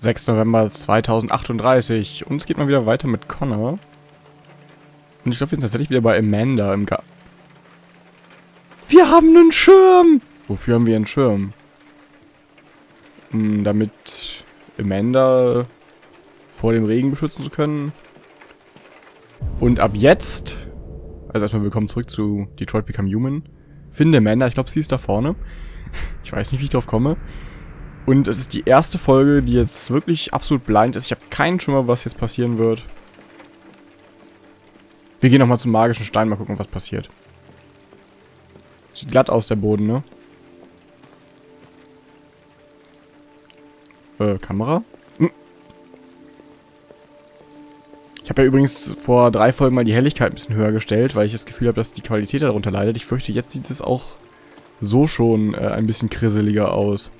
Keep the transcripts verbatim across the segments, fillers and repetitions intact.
sechster November zweitausendachtunddreißig. Und es geht mal wieder weiter mit Connor. Und ich glaube, wir sind tatsächlich wieder bei Amanda im Garten. Wir haben einen Schirm! Wofür haben wir einen Schirm? Hm, damit Amanda vor dem Regen beschützen zu können. Und ab jetzt, also erstmal willkommen zurück zu Detroit Become Human. Finde Amanda, ich glaube, sie ist da vorne. Ich weiß nicht, wie ich drauf komme. Und es ist die erste Folge, die jetzt wirklich absolut blind ist. Ich habe keinen Schimmer, was jetzt passieren wird. Wir gehen nochmal zum magischen Stein, mal gucken, was passiert. Sieht glatt aus, der Boden, ne? Äh, Kamera? Hm. Ich habe ja übrigens vor drei Folgen mal die Helligkeit ein bisschen höher gestellt, weil ich das Gefühl habe, dass die Qualität darunter leidet. Ich fürchte, jetzt sieht es auch so schon äh, ein bisschen krisseliger aus.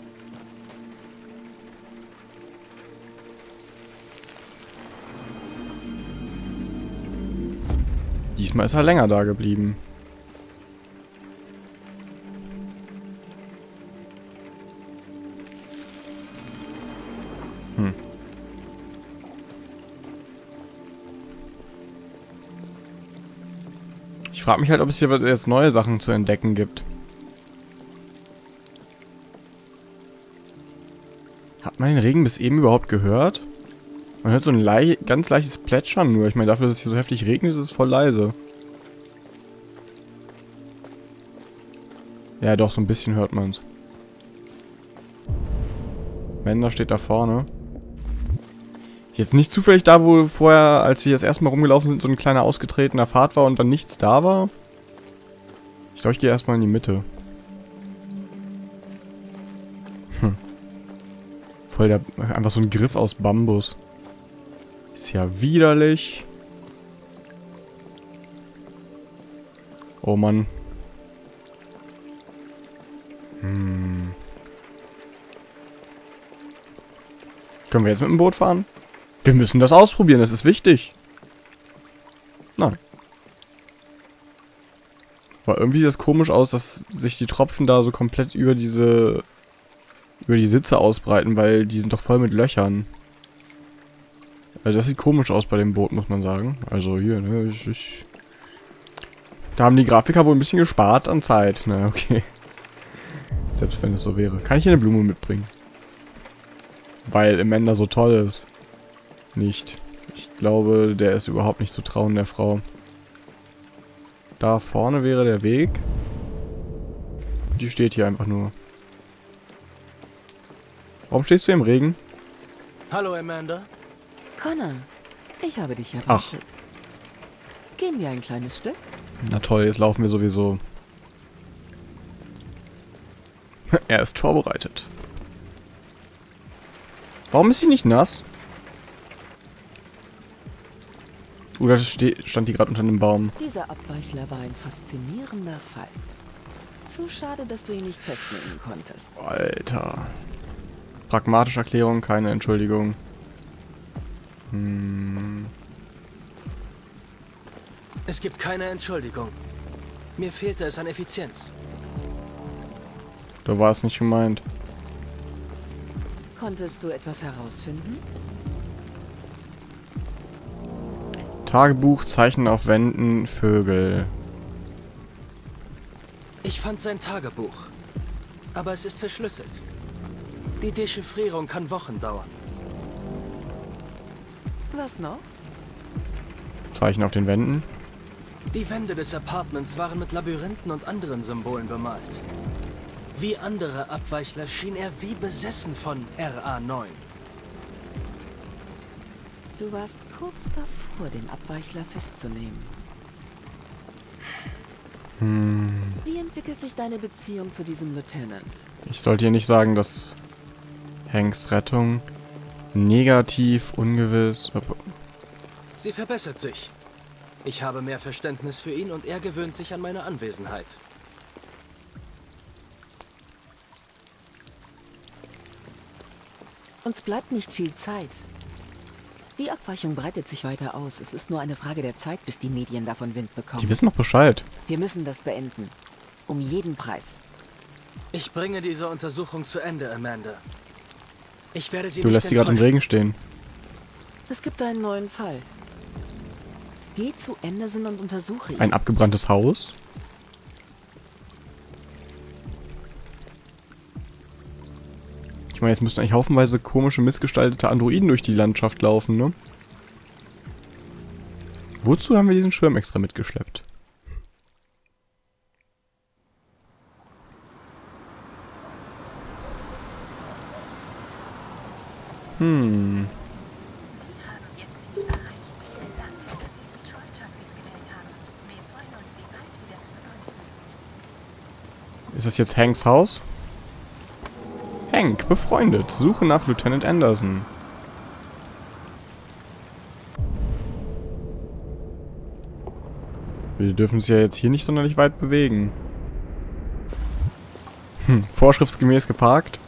Diesmal ist er länger da geblieben. Hm. Ich frage mich halt, ob es hier jetzt neue Sachen zu entdecken gibt. Hat man den Regen bis eben überhaupt gehört? Man hört so ein lei ganz leichtes Plätschern nur. Ich meine, dafür, dass es hier so heftig regnet, ist es voll leise. Ja, doch, so ein bisschen hört man es. Amanda steht da vorne. Jetzt nicht zufällig da, wo vorher, als wir das erste Mal rumgelaufen sind, so ein kleiner ausgetretener Pfad war und dann nichts da war. Ich glaube, ich gehe erstmal in die Mitte. Hm. Voll der... Einfach so ein Griff aus Bambus. Ist ja widerlich. Oh Mann. Hm. Können wir jetzt mit dem Boot fahren? Wir müssen das ausprobieren, das ist wichtig. Nein. Aber irgendwie sieht es komisch aus, dass sich die Tropfen da so komplett über diese... über die Sitze ausbreiten, weil die sind doch voll mit Löchern. Also das sieht komisch aus bei dem Boot, muss man sagen. Also hier, ne, ich, ich... Da haben die Grafiker wohl ein bisschen gespart an Zeit. Na, okay. Selbst wenn es so wäre. Kann ich hier eine Blume mitbringen? Weil Amanda so toll ist. Nicht. Ich glaube, der ist überhaupt nicht zu trauen, der Frau. Da vorne wäre der Weg. Die steht hier einfach nur. Warum stehst du im Regen? Hallo, Amanda. Connor, ich habe dich erwartet. Ach. Gehen wir ein kleines Stück? Na toll, jetzt laufen wir sowieso. Er ist vorbereitet. Warum ist sie nicht nass? Oder stand die gerade unter einem Baum? Dieser Abweichler war ein faszinierender Fall. Zu schade, dass du ihn nicht festnehmen konntest. Alter. Pragmatische Erklärung, keine Entschuldigung. Hm. Es gibt keine Entschuldigung. Mir fehlte es an Effizienz. Da war es nicht gemeint. Konntest du etwas herausfinden? Tagebuch, Zeichen auf Wänden, Vögel. Ich fand sein Tagebuch. Aber es ist verschlüsselt. Die Dechiffrierung kann Wochen dauern. Was noch? Zeichen auf den Wänden. Die Wände des Apartments waren mit Labyrinthen und anderen Symbolen bemalt. Wie andere Abweichler schien er wie besessen von R A neun. Du warst kurz davor, den Abweichler festzunehmen. Hm. Wie entwickelt sich deine Beziehung zu diesem Lieutenant? Ich sollte hier nicht sagen, dass Hanks Rettung negativ, ungewiss... Sie verbessert sich. Ich habe mehr Verständnis für ihn und er gewöhnt sich an meine Anwesenheit. Uns bleibt nicht viel Zeit. Die Abweichung breitet sich weiter aus. Es ist nur eine Frage der Zeit, bis die Medien davon Wind bekommen. Die wissen doch Bescheid. Wir müssen das beenden. Um jeden Preis. Ich bringe diese Untersuchung zu Ende, Amanda. Ich werde Sie Du nicht lässt sie gerade im enttäuschen. Regen stehen. Es gibt einen neuen Fall. Geh zu Anderson und untersuche ihn. Ein abgebranntes Haus. Ich meine, jetzt müssten eigentlich haufenweise komische, missgestaltete Androiden durch die Landschaft laufen, ne? Wozu haben wir diesen Schirm extra mitgeschleppt? Hm. Sie haben Ihr Ziel erreicht. Danke, dass Sie die Troll-Taxis gewählt haben. Wir freuen uns, Sie bald wieder zu begrüßen. Ist das jetzt Hanks Haus? Hank, befreundet. Suche nach Lieutenant Anderson. Wir dürfen uns ja jetzt hier nicht sonderlich weit bewegen. Hm, vorschriftsgemäß geparkt.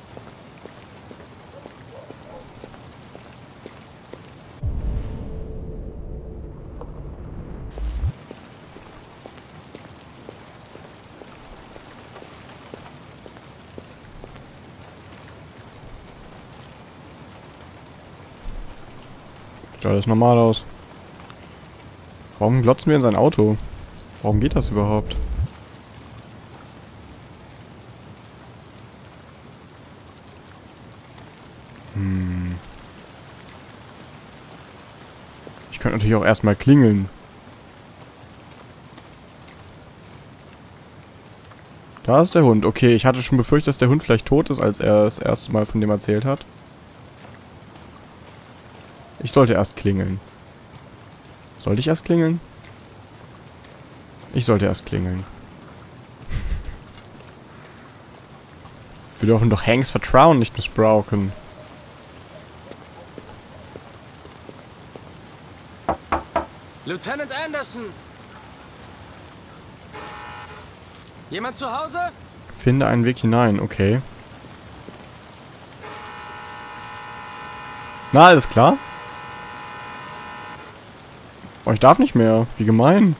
Sieht alles normal aus. Warum glotzen wir in sein Auto? Warum geht das überhaupt? Hm. Ich könnte natürlich auch erstmal klingeln. Da ist der Hund. Okay, ich hatte schon befürchtet, dass der Hund vielleicht tot ist, als er das erste Mal von dem erzählt hat. Ich sollte erst klingeln. Sollte ich erst klingeln? Ich sollte erst klingeln. Wir dürfen doch Hanks Vertrauen nicht missbrauchen. Lieutenant Anderson! Jemand zu Hause? Finde einen Weg hinein, okay. Na, alles klar? Oh, ich darf nicht mehr. Wie gemein.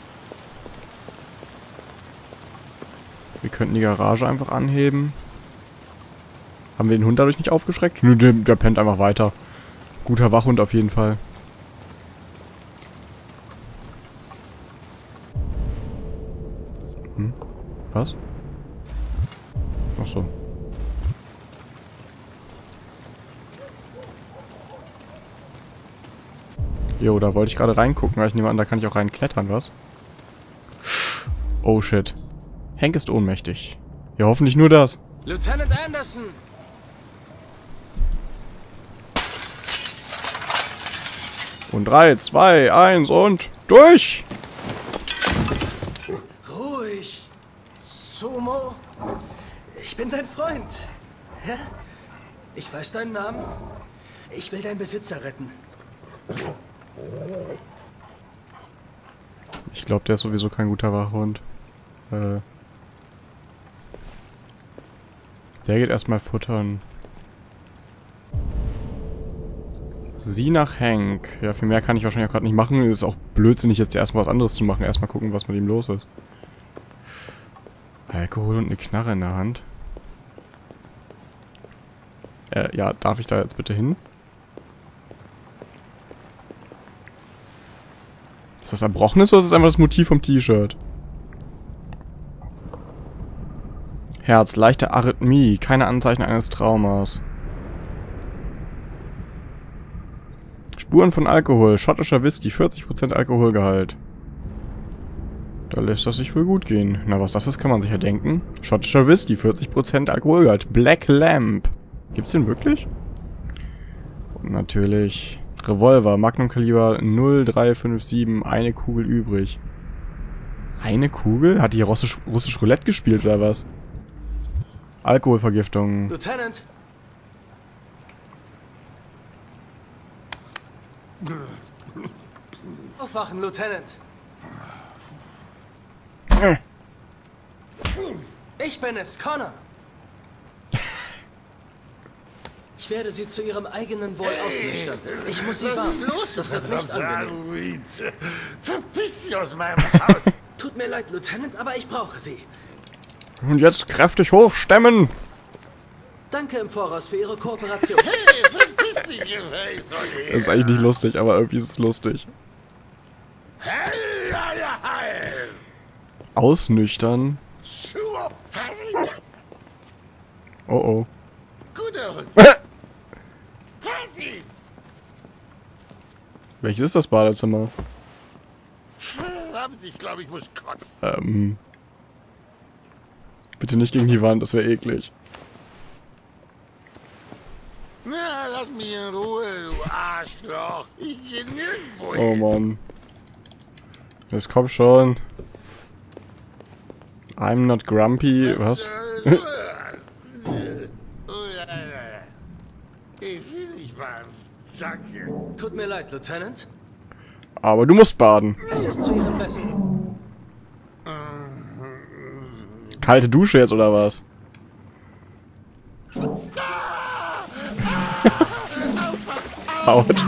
Wir könnten die Garage einfach anheben. Haben wir den Hund dadurch nicht aufgeschreckt? Nö, der, der pennt einfach weiter. Guter Wachhund auf jeden Fall. Hm? Was? Ach so. Jo, da wollte ich gerade reingucken, weil ich nehme an, da kann ich auch reinklettern, was? Oh shit. Hank ist ohnmächtig. Ja, hoffentlich nur das. Lieutenant Anderson! Und drei, zwei, eins und durch! Ruhig. Sumo. Ich bin dein Freund. Ja? Ich weiß deinen Namen. Ich will deinen Besitzer retten. Ich glaube, der ist sowieso kein guter Wachhund. Äh. Der geht erstmal futtern. Sieh nach Hank. Ja, viel mehr kann ich wahrscheinlich auch gerade nicht machen. Es ist auch blödsinnig, jetzt erstmal was anderes zu machen. Erstmal gucken, was mit ihm los ist. Alkohol und eine Knarre in der Hand. Äh, ja, darf ich da jetzt bitte hin? Ist das Erbrochenes oder ist das einfach das Motiv vom T-Shirt? Herz, leichte Arrhythmie, keine Anzeichen eines Traumas. Spuren von Alkohol, schottischer Whisky, vierzig Prozent Alkoholgehalt. Da lässt das sich wohl gut gehen. Na, was das ist, kann man sich ja denken. Schottischer Whisky, vierzig Prozent Alkoholgehalt. Black Lamp. Gibt's den wirklich? Und natürlich Revolver, Magnum-Kaliber null drei fünf sieben, eine Kugel übrig. Eine Kugel? Hat die hier russisch, russisch Roulette gespielt oder was? Alkoholvergiftung. Lieutenant! Aufwachen, Lieutenant! Ich bin es, Connor! Ich werde Sie zu Ihrem eigenen Wohl ausnüchtern. Ich muss Sie warnen. Das wird nicht angenehm. Verpiss dich aus meinem Haus! Tut mir leid, Lieutenant, aber ich brauche Sie. Und jetzt kräftig hochstemmen! Danke im Voraus für Ihre Kooperation. Hey, verpiss dich, Gefäß, Das ist eigentlich nicht lustig, aber irgendwie ist es lustig. Hey, ja, ja, hey. Ausnüchtern? Super, Passi. Oh oh. Guter Hund. Passi. Welches ist das Badezimmer? Verdammt, ich glaube, ich muss kotzen. Ähm. Bitte nicht gegen die Wand, das wäre eklig. Na, lass mich in Ruhe, du Arschloch. Ich geh nirgendwo Oh hin. Mann. Das kommt schon. I'm not grumpy. Was? soll das? Oh, ja, ja, ja. Ich will nicht mal. Danke. Tut mir leid, Lieutenant. Aber du musst baden. Es ist zu Ihrem Besten. Kalte Dusche jetzt oder was? Haut.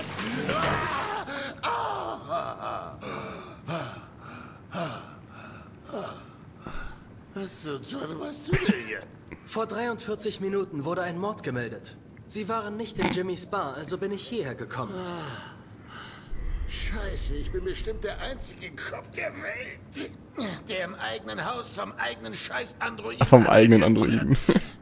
Was zur Teufel machst du denn hier? Vor dreiundvierzig Minuten wurde ein Mord gemeldet. Sie waren nicht in Jimmys Bar, also bin ich hierher gekommen. Scheiße, ich bin bestimmt der einzige Kopf der Welt, der im eigenen Haus vom eigenen Scheiß-Androiden... Vom eigenen Androiden.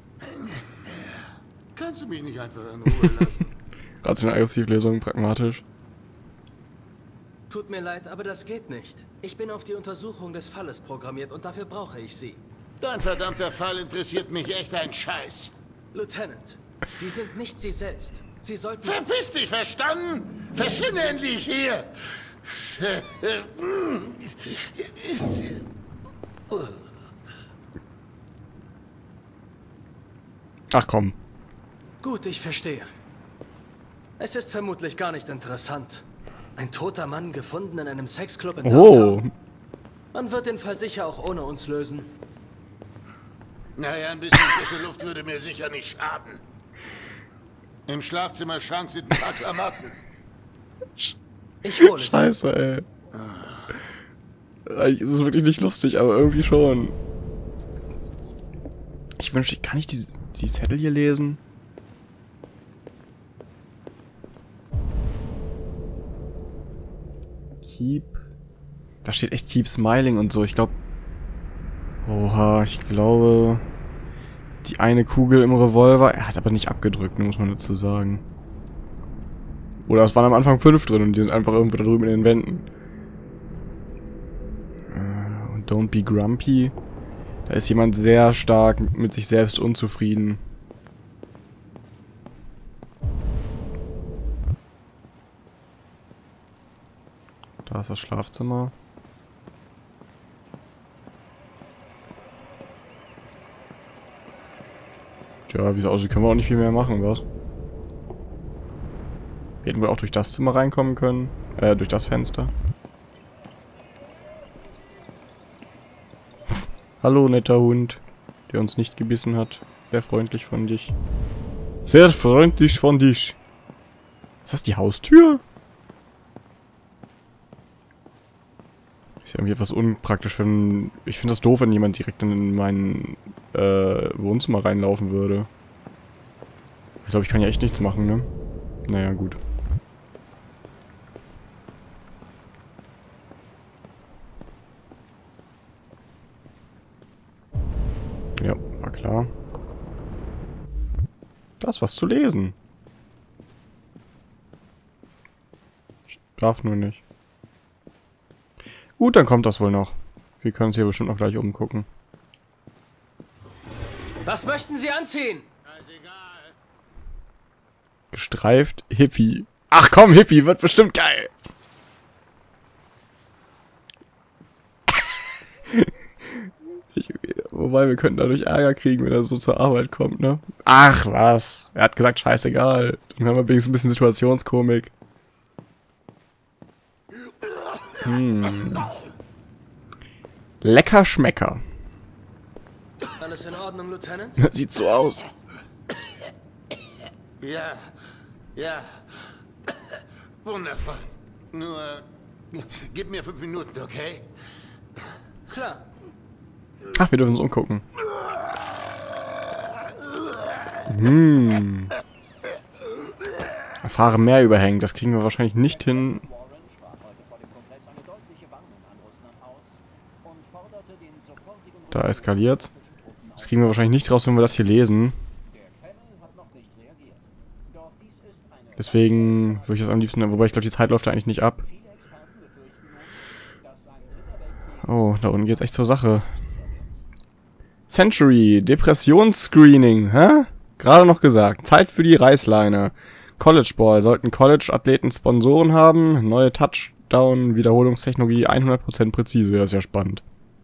Kannst du mich nicht einfach in Ruhe lassen? Rationale Aggressivlösung, pragmatisch. Tut mir leid, aber das geht nicht. Ich bin auf die Untersuchung des Falles programmiert und dafür brauche ich Sie. Dein verdammter Fall interessiert mich echt ein Scheiß. Lieutenant, Sie sind nicht Sie selbst. Sie sollten... Verpiss dich, verstanden? Verschwinde endlich hier! Ach komm. Gut, ich verstehe. Es ist vermutlich gar nicht interessant. Ein toter Mann gefunden in einem Sexclub in Oh. Downtown. Man wird den Fall sicher auch ohne uns lösen. Naja, ein bisschen frische Luft würde mir sicher nicht schaden. Im Schlafzimmerschrank sind ein paar Klamotten. Ich hole sie. Scheiße, ey. Eigentlich ist es wirklich nicht lustig, aber irgendwie schon. Ich wünschte, kann ich die, die Zettel hier lesen? Keep. Da steht echt Keep Smiling und so. Ich glaube. Oha, ich glaube. Die eine Kugel im Revolver. Er hat aber nicht abgedrückt, muss man dazu sagen. Oder es waren am Anfang fünf drin und die sind einfach irgendwo da drüben in den Wänden. Äh, und Don't be grumpy. Da ist jemand sehr stark mit sich selbst unzufrieden. Da ist das Schlafzimmer. Tja, wie es aussieht, können wir auch nicht viel mehr machen, was? Wir hätten wohl auch durch das Zimmer reinkommen können. Äh, durch das Fenster. Hallo, netter Hund, der uns nicht gebissen hat. Sehr freundlich von dich. Sehr freundlich von dich. Ist das die Haustür? Ist ja irgendwie etwas unpraktisch, wenn... Ich finde das doof, wenn jemand direkt in mein äh, Wohnzimmer reinlaufen würde. Ich glaube, ich kann ja echt nichts machen, ne? Naja, gut. Ja, war klar. Da ist was zu lesen. Ich darf nur nicht. Gut, dann kommt das wohl noch. Wir können uns hier bestimmt noch gleich umgucken. Was möchten Sie anziehen? Gestreift Hippie. Ach komm, Hippie, wird bestimmt geil. Ich, wobei, wir könnten dadurch Ärger kriegen, wenn er so zur Arbeit kommt, ne? Ach, was? Er hat gesagt, scheißegal. Dann haben wir wenigstens ein bisschen Situationskomik. Hm. Lecker Schmecker. Alles in Ordnung, Lieutenant? Sieht so aus. Ja, ja. Wundervoll. Nur, gib mir fünf Minuten, okay? Klar. Ach, wir dürfen uns umgucken. Hm. Erfahre mehr über Hank. Das kriegen wir wahrscheinlich nicht hin. Da eskaliert. Das kriegen wir wahrscheinlich nicht raus, wenn wir das hier lesen. Deswegen würde ich das am liebsten... Wobei ich glaube, die Zeit läuft da eigentlich nicht ab. Oh, da unten geht's echt zur Sache. Century, Depressionsscreening, hä? Gerade noch gesagt. Zeit für die Reißleine. College Ball. Sollten College-Athleten Sponsoren haben? Neue Touchdown-Wiederholungstechnologie hundert Prozent präzise. Das ist ja spannend.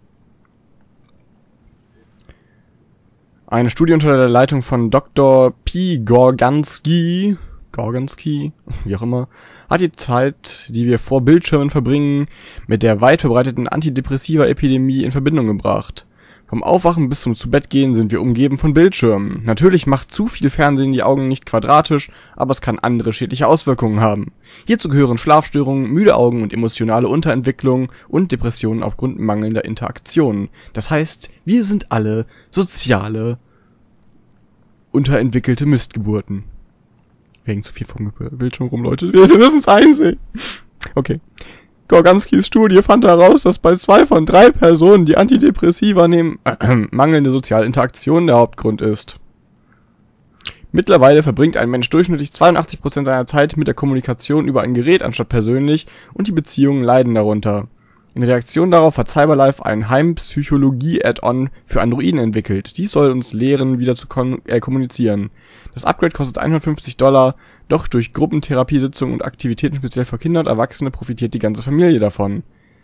Eine Studie unter der Leitung von Doktor P. Gorgansky, Gorgansky, wie auch immer, hat die Zeit, die wir vor Bildschirmen verbringen, mit der weit verbreiteten Antidepressiva-Epidemie in Verbindung gebracht. Vom Aufwachen bis zum Zubettgehen sind wir umgeben von Bildschirmen. Natürlich macht zu viel Fernsehen die Augen nicht quadratisch, aber es kann andere schädliche Auswirkungen haben. Hierzu gehören Schlafstörungen, müde Augen und emotionale Unterentwicklung und Depressionen aufgrund mangelnder Interaktion. Das heißt, wir sind alle soziale, unterentwickelte Mistgeburten. Wegen zu viel vom Bildschirm rum, Leute. Wir müssen es einsehen. Okay. Gorganskys Studie fand heraus, dass bei zwei von drei Personen, die Antidepressiva nehmen, äh, mangelnde soziale Interaktion der Hauptgrund ist. Mittlerweile verbringt ein Mensch durchschnittlich zweiundachtzig Prozent seiner Zeit mit der Kommunikation über ein Gerät anstatt persönlich und die Beziehungen leiden darunter. In Reaktion darauf hat Cyberlife ein Heimpsychologie-Add-on für Androiden entwickelt. Dies soll uns lehren, wieder zu äh, kommunizieren. Das Upgrade kostet hundertfünfzig Dollar, doch durch Gruppentherapiesitzungen und Aktivitäten speziell für Kinder und Erwachsene profitiert die ganze Familie davon.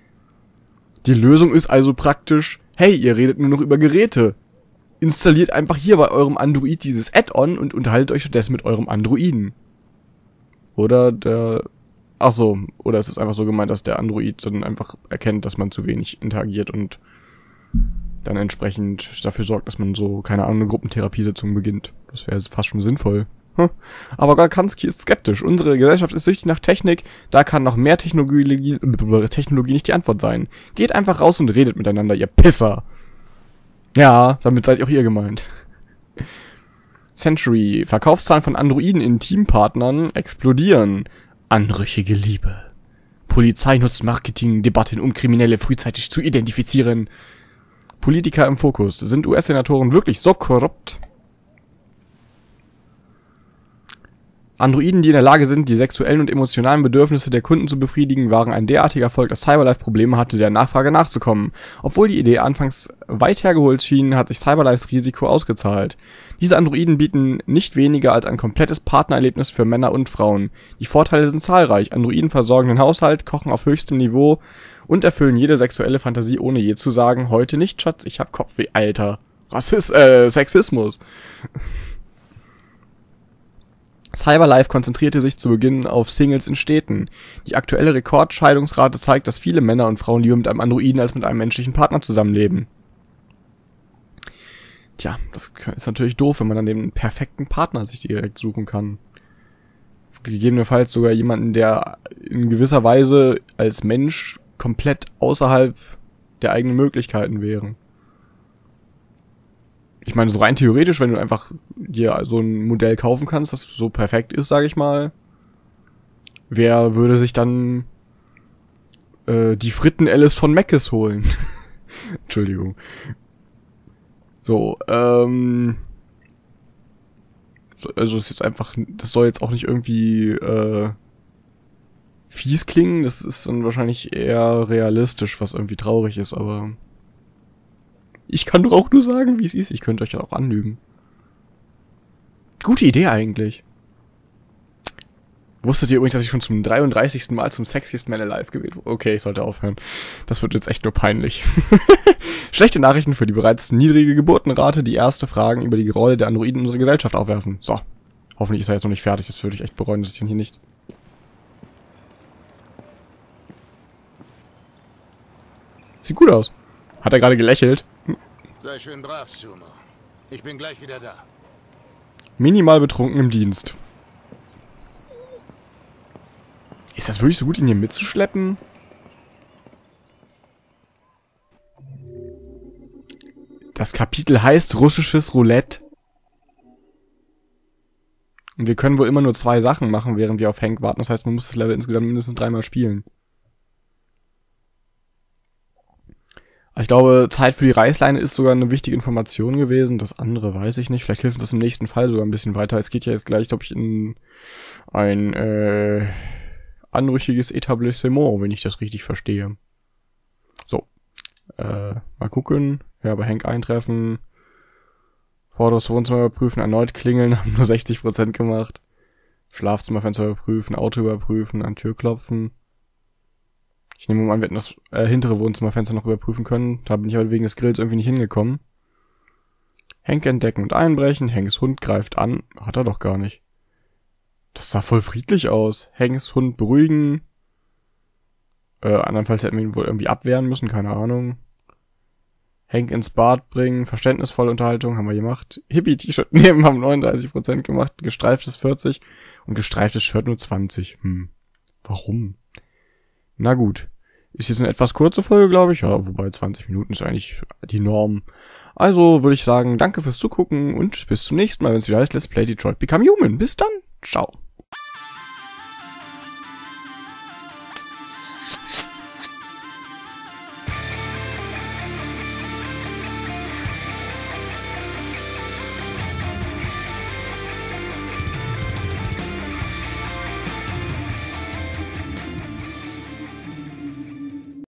Die Lösung ist also praktisch, hey, ihr redet nur noch über Geräte. Installiert einfach hier bei eurem Android dieses Add-on und unterhaltet euch stattdessen mit eurem Androiden. Oder der... Ach so, oder es ist einfach so gemeint, dass der Android dann einfach erkennt, dass man zu wenig interagiert und dann entsprechend dafür sorgt, dass man so, keine Ahnung, eine Gruppentherapiesitzung beginnt. Das wäre fast schon sinnvoll. Hm. Aber Gorgansky ist skeptisch. Unsere Gesellschaft ist süchtig nach Technik, da kann noch mehr Technologie, Technologie nicht die Antwort sein. Geht einfach raus und redet miteinander, ihr Pisser. Ja, damit seid ihr auch ihr gemeint. Century, Verkaufszahlen von Androiden in Teampartnern explodieren. Anrüchige Liebe. Polizei nutzt Marketing-Debatten, um Kriminelle frühzeitig zu identifizieren. Politiker im Fokus. Sind U S-Senatoren wirklich so korrupt? Androiden, die in der Lage sind, die sexuellen und emotionalen Bedürfnisse der Kunden zu befriedigen, waren ein derartiger Erfolg, dass Cyberlife Probleme hatte, der Nachfrage nachzukommen. Obwohl die Idee anfangs weit hergeholt schien, hat sich Cyberlifes Risiko ausgezahlt. Diese Androiden bieten nicht weniger als ein komplettes Partnererlebnis für Männer und Frauen. Die Vorteile sind zahlreich. Androiden versorgen den Haushalt, kochen auf höchstem Niveau und erfüllen jede sexuelle Fantasie, ohne je zu sagen, heute nicht, Schatz, ich hab Kopfweh, Alter. Rassist, äh, Sexismus. Cyberlife konzentrierte sich zu Beginn auf Singles in Städten. Die aktuelle Rekordscheidungsrate zeigt, dass viele Männer und Frauen lieber mit einem Androiden als mit einem menschlichen Partner zusammenleben. Tja, das ist natürlich doof, wenn man dann den perfekten Partner sich direkt suchen kann. Gegebenenfalls sogar jemanden, der in gewisser Weise als Mensch komplett außerhalb der eigenen Möglichkeiten wäre. Ich meine, so rein theoretisch, wenn du einfach dir so ein Modell kaufen kannst, das so perfekt ist, sage ich mal, wer würde sich dann äh, die Fritten-Alice von Meckes holen? Entschuldigung. So, ähm... also ist jetzt einfach, das soll jetzt auch nicht irgendwie äh, fies klingen, das ist dann wahrscheinlich eher realistisch, was irgendwie traurig ist, aber ich kann doch auch nur sagen, wie es ist. Ich könnte euch ja auch anlügen. Gute Idee eigentlich. Wusstet ihr übrigens, dass ich schon zum dreiunddreißigsten Mal zum Sexiest Man Alive gewählt wurde? Okay, ich sollte aufhören. Das wird jetzt echt nur peinlich. Schlechte Nachrichten für die bereits niedrige Geburtenrate, die erste Fragen über die Rolle der Androiden in unserer Gesellschaft aufwerfen. So. Hoffentlich ist er jetzt noch nicht fertig. Das würde ich echt bereuen, dass ich dann hier nichts... Sieht gut aus. Hat er gerade gelächelt? Sei schön brav, Sumo. Ich bin gleich wieder da. Minimal betrunken im Dienst. Ist das wirklich so gut, ihn hier mitzuschleppen? Das Kapitel heißt russisches Roulette. Und wir können wohl immer nur zwei Sachen machen, während wir auf Hank warten. Das heißt, man muss das Level insgesamt mindestens dreimal spielen. Ich glaube, Zeit für die Reißleine ist sogar eine wichtige Information gewesen. Das andere weiß ich nicht. Vielleicht hilft uns das im nächsten Fall sogar ein bisschen weiter. Es geht ja jetzt gleich, glaube ich, in ein äh, anrüchiges Etablissement, wenn ich das richtig verstehe. So. Äh, mal gucken. Ja, bei Hank eintreffen. Vorderes Wohnzimmer überprüfen. Erneut klingeln. Haben nur sechzig Prozent gemacht. Schlafzimmerfenster überprüfen. Auto überprüfen. An Tür klopfen. Ich nehme mal an, wir hätten das äh, hintere Wohnzimmerfenster noch überprüfen können. Da bin ich aber wegen des Grills irgendwie nicht hingekommen. Hank entdecken und einbrechen. Hanks Hund greift an. Hat er doch gar nicht. Das sah voll friedlich aus. Hanks Hund beruhigen. Äh, andernfalls hätten wir ihn wohl irgendwie abwehren müssen. Keine Ahnung. Hank ins Bad bringen. Verständnisvolle Unterhaltung haben wir gemacht. Hippie-T-Shirt nehmen, haben neununddreißig Prozent gemacht. Gestreiftes vierzig. Und gestreiftes Shirt nur zwanzig. Hm. Warum? Na gut. Ist jetzt eine etwas kurze Folge, glaube ich. Ja, wobei zwanzig Minuten ist eigentlich die Norm. Also würde ich sagen, danke fürs Zugucken und bis zum nächsten Mal, wenn es wieder heißt Let's Play Detroit Become Human. Bis dann. Ciao.